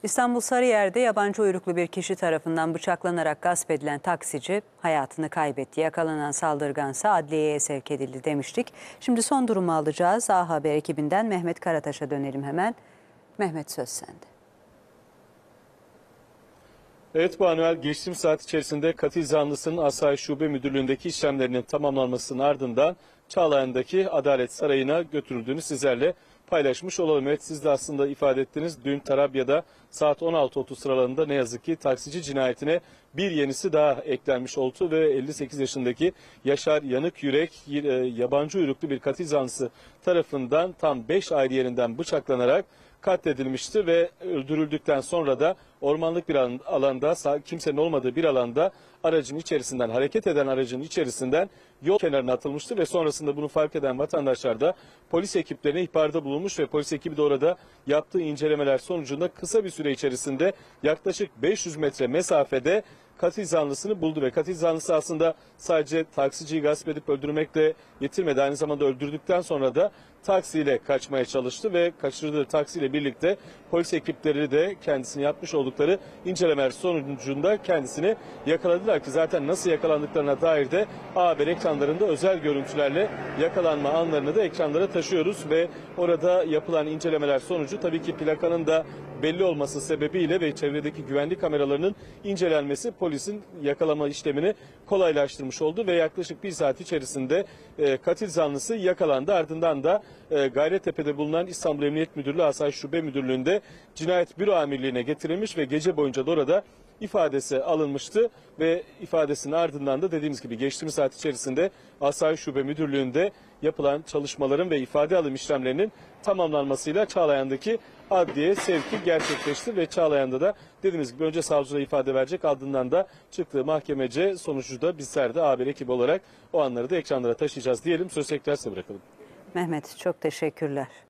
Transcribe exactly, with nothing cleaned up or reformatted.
İstanbul Sarıyer'de yabancı uyruklu bir kişi tarafından bıçaklanarak gasp edilen taksici hayatını kaybetti. Yakalanan saldırgansa adliyeye sevk edildi demiştik. Şimdi son durumu alacağız. A Haber ekibinden Mehmet Karataş'a dönelim hemen. Mehmet, söz sende. Evet Banuel, geçtiğimiz saat içerisinde katil zanlısının Asayiş Şube Müdürlüğü'ndeki işlemlerinin tamamlanmasının ardından Çağlayan'daki Adalet Sarayı'na götürüldüğünü sizlerle paylaşmış olalım. Evet, siz de aslında ifade ettiniz. Dün Tarabya'da saat on altı otuz sıralarında ne yazık ki taksici cinayetine bir yenisi daha eklenmiş oldu ve elli sekiz yaşındaki Yaşar Yanıkyürek yabancı uyruklu bir katil zanlısı tarafından tam beş ayrı yerinden bıçaklanarak katledilmişti ve öldürüldükten sonra da ormanlık bir alanda, kimsenin olmadığı bir alanda aracın içerisinden, hareket eden aracın içerisinden yol kenarına atılmıştı ve sonrasında bunu fark eden vatandaşlar da polis ekiplerine ihbarda bulunmuş ve polis ekibi de orada yaptığı incelemeler sonucunda kısa bir süre içerisinde yaklaşık beş yüz metre mesafede katil zanlısını buldu ve katil zanlısı aslında sadece taksiciyi gasp edip öldürmekle yetirmedi. Aynı zamanda öldürdükten sonra da taksiyle kaçmaya çalıştı ve kaçırdığı taksiyle birlikte polis ekipleri de kendisini yapmış oldukları incelemeler sonucunda kendisini yakaladılar ki zaten nasıl yakalandıklarına dair de A Haber ekranlarında özel görüntülerle yakalanma anlarını da ekranlara taşıyoruz ve orada yapılan incelemeler sonucu tabii ki plakanın da belli olması sebebiyle ve çevredeki güvenlik kameralarının incelenmesi polisin yakalama işlemini kolaylaştırmış oldu ve yaklaşık bir saat içerisinde e, katil zanlısı yakalandı. Ardından da e, Gayrettepe'de bulunan İstanbul Emniyet Müdürlüğü Asayiş Şube Müdürlüğü'nde Cinayet Büro Amirliği'ne getirilmiş ve gece boyunca da orada ifadesi alınmıştı ve ifadesinin ardından da dediğimiz gibi geçtiğimiz saat içerisinde Asayiş Şube Müdürlüğü'nde yapılan çalışmaların ve ifade alım işlemlerinin tamamlanmasıyla Çağlayan'daki adliye sevki gerçekleşti ve Çağlayan'da da dediğimiz gibi önce savcılığa ifade verecek, ardından da çıktığı mahkemece sonucu da bizler de A Haber ekibi olarak o anları da ekranlara taşıyacağız diyelim. Sözü tekrar size bırakalım. Mehmet, çok teşekkürler.